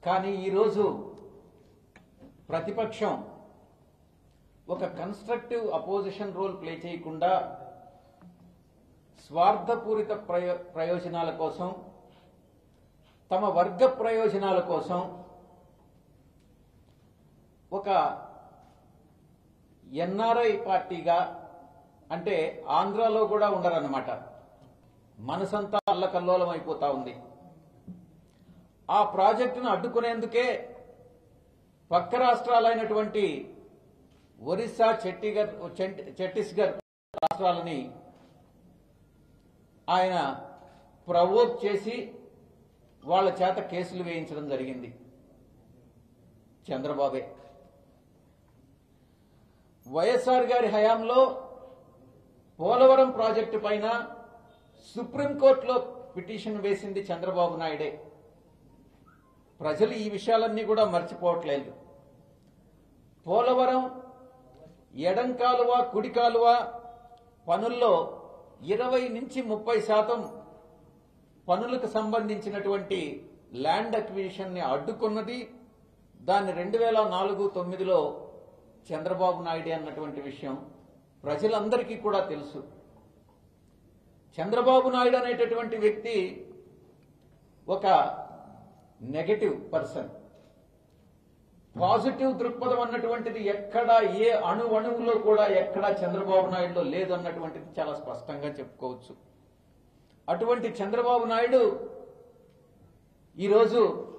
కానీ ఈరోజు ప్రతిపక్షం ఒక కన్స్ట్రక్టివ్ అపోజిషన్ రోల్ ప్లే చేయకుండా స్వార్థపూరిత ప్రయోజనాల కోసం, తమ వర్గ ప్రయోజనాల కోసం ఒక ఎన్ఆర్ఐ పార్టీగా, అంటే ఆంధ్రాలో కూడా ఉండరన్నమాట, మనసంతా అల్లకల్లోలం అయిపోతా ఉంది. ఆ ప్రాజెక్టును అడ్డుకునేందుకే పక్క రాష్ట్రాలైనటువంటి ఒరిస్సా, ఛత్తీస్గఢ్ రాష్ట్రాలని ఆయన ప్రవోక్ చేసి వాళ్ళ చేత కేసులు వేయించడం జరిగింది. చంద్రబాబే వైఎస్ఆర్ గారి హయాంలో పోలవరం ప్రాజెక్టు పైన సుప్రీంకోర్టులో పిటిషన్ వేసింది చంద్రబాబు నాయుడే. ప్రజలు ఈ విషయాలన్నీ కూడా మర్చిపోవట్లేదు. పోలవరం ఎడం కాలువ, కుడి కాలువ పనుల్లో 20 నుంచి 30% పనులకు సంబంధించినటువంటి ల్యాండ్ అక్విజిషన్ ని అడ్డుకున్నది దాన్ని 2004-09లో చంద్రబాబు నాయుడు అన్నటువంటి విషయం ప్రజలందరికీ కూడా తెలుసు. చంద్రబాబు నాయుడు అనేటటువంటి వ్యక్తి ఒక నెగటివ్ పర్సన్. పాజిటివ్ దృక్పథం అన్నటువంటిది ఎక్కడా, ఏ అణువులో కూడా ఎక్కడా చంద్రబాబు నాయుడులో లేదన్నటువంటిది చాలా స్పష్టంగా చెప్పుకోవచ్చు. అటువంటి చంద్రబాబు నాయుడు ఈరోజు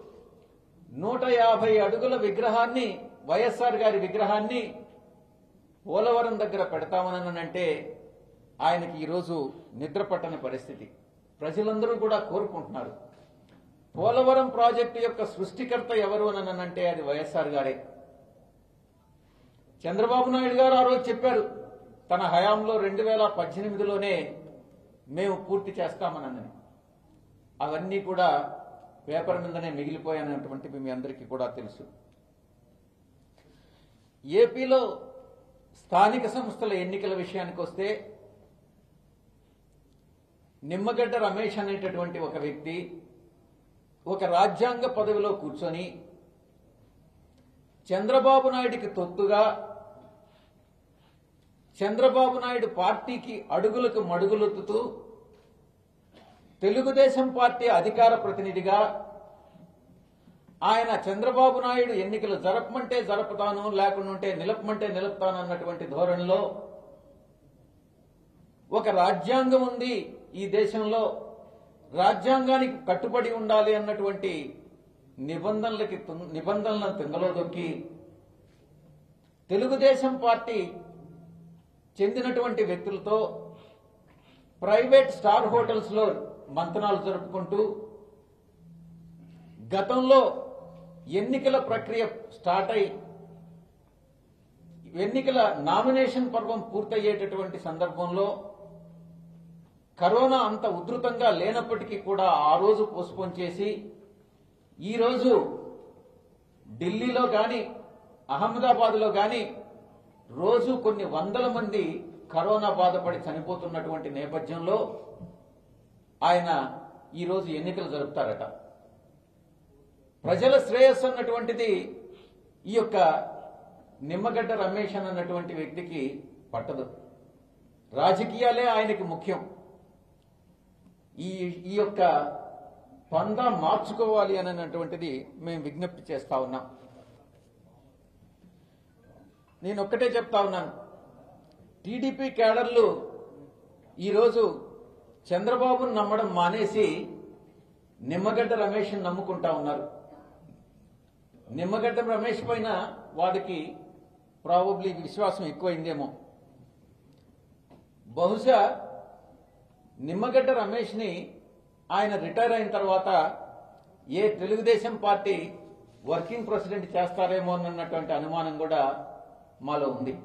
150 అడుగుల విగ్రహాన్ని, వైఎస్ఆర్ గారి విగ్రహాన్ని పోలవరం దగ్గర పెడతామనంటే ఆయనకి ఈరోజు నిద్ర పట్టని పరిస్థితి. ప్రజలందరూ కూడా కోరుకుంటున్నారు. పోలవరం ప్రాజెక్టు యొక్క సృష్టికర్త ఎవరు అనంటే అది వైఎస్ఆర్ గారే. చంద్రబాబు నాయుడు గారు ఆ రోజు చెప్పారు, తన హయాంలో 2018లోనే మేము పూర్తి చేస్తామనని. అవన్నీ కూడా పేపర్ మీదనే మిగిలిపోయానటువంటి మీ అందరికీ కూడా తెలుసు. ఏపీలో స్థానిక సంస్థల ఎన్నికల విషయానికి వస్తే నిమ్మగడ్డ రమేష్ అనేటటువంటి ఒక వ్యక్తి ఒక రాజ్యాంగ పదవిలో కూర్చొని చంద్రబాబు నాయుడికి తొత్తుగా, చంద్రబాబు నాయుడు పార్టీకి అడుగులకు మడుగులొత్తుతూ తెలుగుదేశం పార్టీ అధికార ప్రతినిధిగా ఆయన చంద్రబాబు నాయుడు ఎన్నికలు జరపమంటే జరపతాను, లేకుంటే నిలపమంటే నిలుపుతాను అన్నటువంటి ధోరణిలో, ఒక రాజ్యాంగం ఉంది ఈ దేశంలో, రాజ్యాంగానికి కట్టుబడి ఉండాలి అన్నటువంటి నిబంధనలను తుంగలో దొక్కి తెలుగుదేశం పార్టీ చెందినటువంటి వ్యక్తులతో ప్రైవేట్ స్టార్ హోటల్స్ లో మంతనాలు జరుపుకుంటూ, గతంలో ఎన్నికల ప్రక్రియ స్టార్ట్ అయి ఎన్నికల నామినేషన్ పర్వం పూర్తయ్యేటటువంటి సందర్భంలో కరోనా అంత ఉధృతంగా లేనప్పటికీ కూడా ఆ రోజు పోస్ట్పోన్ చేసి ఈ రోజు ఢిల్లీలో గాని, అహ్మదాబాద్లో గాని రోజు కొన్ని వందల మంది కరోనా బాధపడి చనిపోతున్నటువంటి నేపథ్యంలో ఆయన ఈరోజు ఎన్నికలు జరుపుతారట. ప్రజల శ్రేయస్సు అన్నటువంటిది ఈ యొక్క నిమ్మగడ్డ రమేష్ అన్నటువంటి వ్యక్తికి పట్టదు. రాజకీయాలే ఆయనకి ముఖ్యం. ఈ యొక్క పందా మార్చుకోవాలి అన్నటువంటిది మేము విజ్ఞప్తి చేస్తా ఉన్నాం. నేను ఒక్కటే చెప్తా ఉన్నాను, టీడీపీ క్యాడర్లు ఈరోజు చంద్రబాబును నమ్మడం మానేసి నిమ్మగడ్డ రమేష్ని నమ్ముకుంటా ఉన్నారు. నిమ్మగడ్డ రమేష్ పైన వాడికి ప్రాబబ్లీ విశ్వాసం ఎక్కువైందేమో. బహుశా నిమ్మగడ్డ రమేష్ని ఆయన రిటైర్ అయిన తర్వాత ఏ తెలుగుదేశం పార్టీ వర్కింగ్ ప్రెసిడెంట్ చేస్తారేమో అన్నటువంటి అనుమానం కూడా మాలో ఉంది.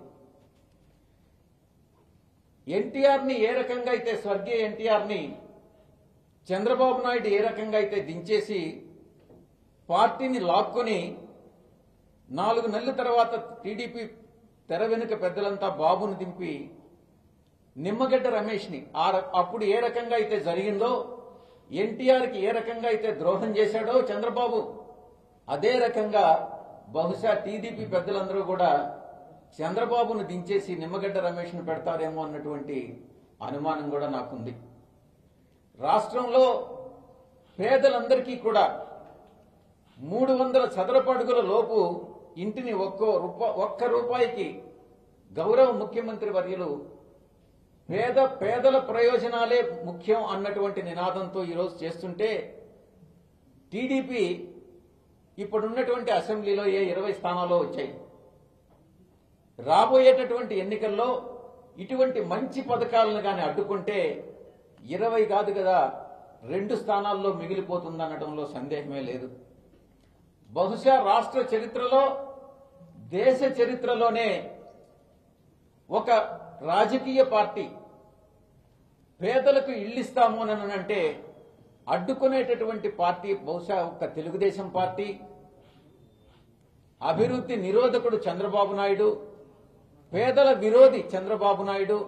ఎన్టీఆర్ని ఏ రకంగా అయితే, స్వర్గీయ ఎన్టీఆర్ని చంద్రబాబు నాయుడు ఏ రకంగా అయితే దించేసి పార్టీని లాక్కొని 4 నెలల తర్వాత టీడీపీ తెర వెనుక పెద్దలంతా బాబును దింపి నిమ్మగడ్డ రమేష్ని అప్పుడు ఏ రకంగా అయితే జరిగిందో, ఎన్టీఆర్కి ఏ రకంగా అయితే ద్రోహం చేశాడో చంద్రబాబు, అదే రకంగా బహుశా టీడీపీ పెద్దలందరూ కూడా చంద్రబాబును దించేసి నిమ్మగడ్డ రమేష్ను పెడతారేమో అన్నటువంటి అనుమానం కూడా నాకుంది. రాష్ట్రంలో పేదలందరికీ కూడా 300 చదరపు అడుగుల లోపు ఇంటిని ఒక్క రూపాయికి గౌరవ ముఖ్యమంత్రి వర్యులు పేదల ప్రయోజనాలే ముఖ్యం అన్నటువంటి నినాదంతో ఈరోజు చేస్తుంటే టీడీపీ ఇప్పుడున్నటువంటి అసెంబ్లీలో 20 స్థానాల్లో వచ్చాయి. రాబోయేటటువంటి ఎన్నికల్లో ఇటువంటి మంచి పథకాలను కానీ అడ్డుకుంటే 20 కాదు కదా 2 స్థానాల్లో మిగిలిపోతుందనడంలో సందేహమే లేదు. బహుశా రాష్ట్ర చరిత్రలో దేశ చరిత్రలోనే ఒక రాజకీయ పార్టీ పేదలకు ఇళ్లిస్తాము అనంటే అడ్డుకునేటటువంటి పార్టీ బహుశా ఒక తెలుగుదేశం పార్టీ. అభివృద్ధి నిరోధకుడు చంద్రబాబు నాయుడు, పేదల విరోధి చంద్రబాబు నాయుడు,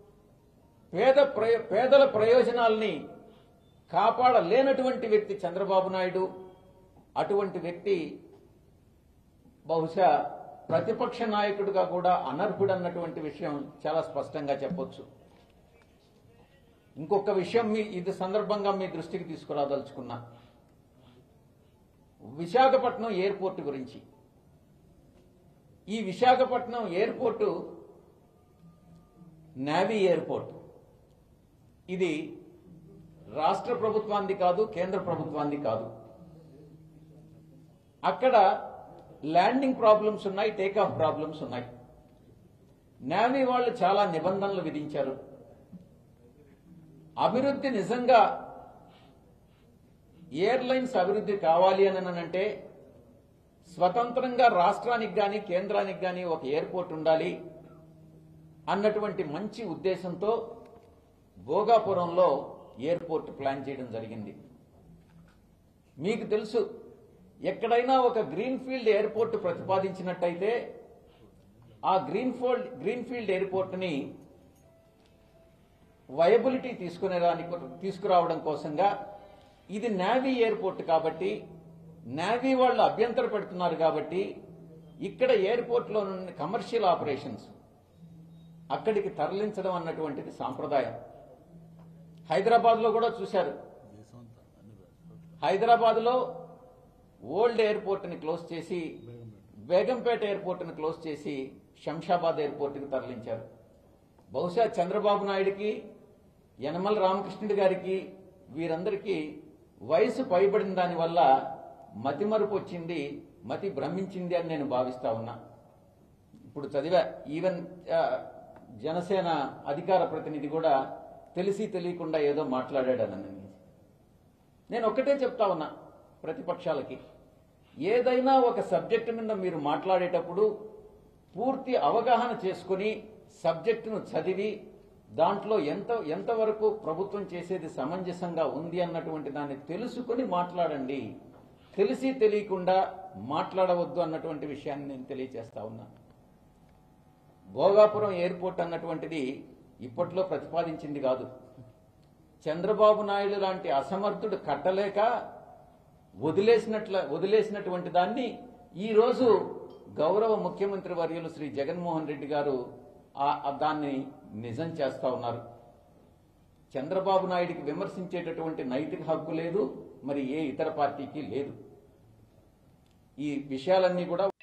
పేదల ప్రయోజనాల్ని కాపాడలేనటువంటి వ్యక్తి చంద్రబాబు నాయుడు. అటువంటి వ్యక్తి బహుశా ప్రతిపక్ష నాయకుడిగా కూడా అనర్హుడన్నటువంటి విషయం చాలా స్పష్టంగా చెప్పొచ్చు. ఇంకొక విషయం ఇది సందర్భంగా మీ దృష్టికి తీసుకురాదలుచుకున్నా. విశాఖపట్నం ఎయిర్పోర్ట్ గురించి. ఈ విశాఖపట్నం ఎయిర్పోర్టు నేవీ ఎయిర్పోర్ట్. ఇది రాష్ట్ర ప్రభుత్వానికి కాదు, కేంద్ర ప్రభుత్వానికి కాదు. అక్కడ ల్యాండింగ్ ప్రాబ్లమ్స్ ఉన్నాయి, టేకాఫ్ ప్రాబ్లమ్స్ ఉన్నాయి. నేవీ వాళ్ళు చాలా నిబంధనలు విధించారు. అభివృద్ధి నిజంగా ఎయిర్లైన్స్ అభివృద్ధి కావాలి అని అంటే స్వతంత్రంగా రాష్ట్రానికి కానీ కేంద్రానికి కానీ ఒక ఎయిర్పోర్ట్ ఉండాలి అన్నటువంటి మంచి ఉద్దేశంతో భోగాపురంలో ఎయిర్పోర్ట్ ప్లాన్ చేయడం జరిగింది. మీకు తెలుసు, ఎక్కడైనా ఒక గ్రీన్ఫీల్డ్ ఎయిర్పోర్ట్ ప్రతిపాదించినట్టయితే ఆ గ్రీన్ఫీల్డ్ ఎయిర్పోర్ట్ని వయబిలిటీ తీసుకురావడం కోసంగా ఇది నేవీ ఎయిర్పోర్ట్ కాబట్టి, నేవీ వాళ్ళు అభ్యంతర పెడుతున్నారు కాబట్టి ఇక్కడ ఎయిర్పోర్ట్లో నుండి కమర్షియల్ ఆపరేషన్స్ అక్కడికి తరలించడం అన్నటువంటిది సాంప్రదాయం. హైదరాబాద్లో కూడా చూశారు. హైదరాబాద్లో ఓల్డ్ ఎయిర్పోర్ట్ని క్లోజ్ చేసి, బేగంపేట ఎయిర్పోర్ట్ని క్లోజ్ చేసి శంషాబాద్ ఎయిర్పోర్ట్కి తరలించారు. బహుశా చంద్రబాబు నాయుడికి, యనమల రామకృష్ణుడి గారికి, వీరందరికీ వయసు పైబడిన దానివల్ల మతిమరుపు వచ్చింది, మతి భ్రమించింది అని నేను భావిస్తా ఉన్నా. ఇప్పుడు చదివా, ఈవెన్ జనసేన అధికార ప్రతినిధి కూడా తెలిసి తెలియకుండా ఏదో మాట్లాడాడనని. నేను ఒక్కటే చెప్తా ఉన్నా ప్రతిపక్షాలకి, ఏదైనా ఒక సబ్జెక్టు మీద మీరు మాట్లాడేటప్పుడు పూర్తి అవగాహన చేసుకుని సబ్జెక్టును చదివి దాంట్లో ఎంతవరకు ప్రభుత్వం చేసేది సమంజసంగా ఉంది అన్నటువంటి దాన్ని తెలుసుకుని మాట్లాడండి. తెలిసి తెలియకుండా మాట్లాడవద్దు అన్నటువంటి విషయాన్ని నేను తెలియజేస్తా ఉన్నా. భోగాపురం ఎయిర్పోర్ట్ అన్నటువంటిది ఇప్పట్లో ప్రతిపాదించింది కాదు. చంద్రబాబు నాయుడు లాంటి అసమర్థుడు కట్టలేక వదిలేసినటువంటి దాన్ని ఈరోజు గౌరవ ముఖ్యమంత్రి వర్యులు శ్రీ జగన్మోహన్ రెడ్డి గారు దాన్ని నిజం చేస్తా ఉన్నారు. చంద్రబాబు నాయుడికి విమర్శించేటటువంటి నైతిక హక్కు లేదు, మరి ఏ ఇతర పార్టీకి లేదు. ఈ విషయాలన్నీ కూడా